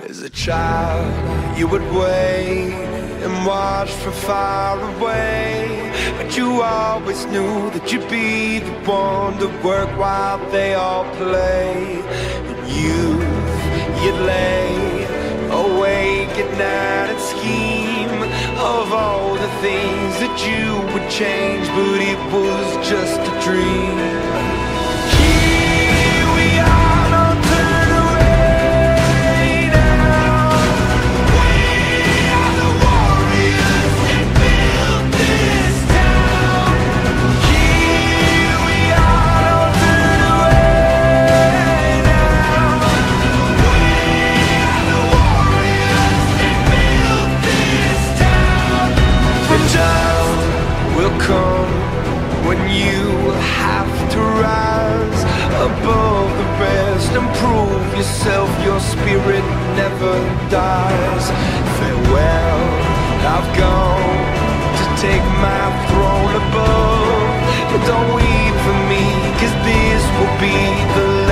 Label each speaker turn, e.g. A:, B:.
A: As a child, you would wait and watch from far away, but you always knew that you'd be the one to work while they all play. In youth, you'd lay awake at night and scheme of all the things that you would change, but it was just a dream. When you have to rise above the rest and prove yourself, your spirit never dies. Farewell, I've gone to take my throne above, but don't weep for me, 'cause this will be the